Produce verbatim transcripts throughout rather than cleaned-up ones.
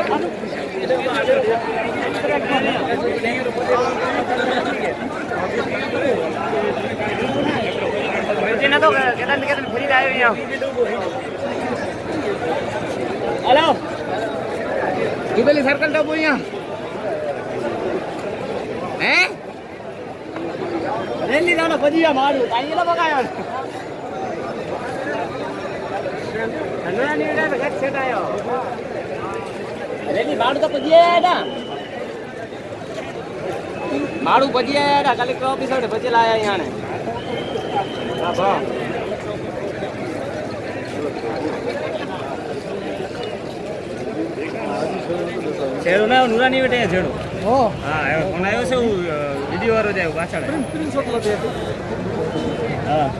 तो केतन केतन फ्री आयो यहाँ हेलो जुबेली सर्कल तो बोल यहाँ हैं रेली जाना बजिया मारू ताई ला बगाया अन्ना नहीं उड़ा तो सेट आयो रेली मारू तो बजिया है ना मारू बजिया है ना कल को एपिसोड बजे लाया यहाँ ने हां बा छेड़ो ना नुरानी बेटे छेड़ो ओ हां कोन आयो से वीडियो वारो जायो पाछळ प्रिंट शॉट लगे हां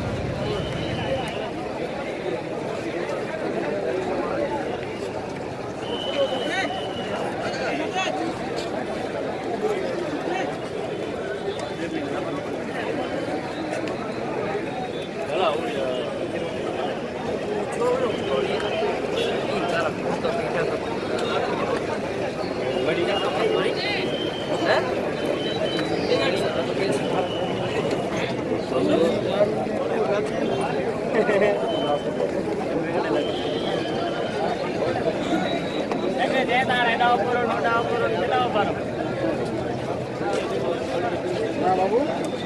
बाबू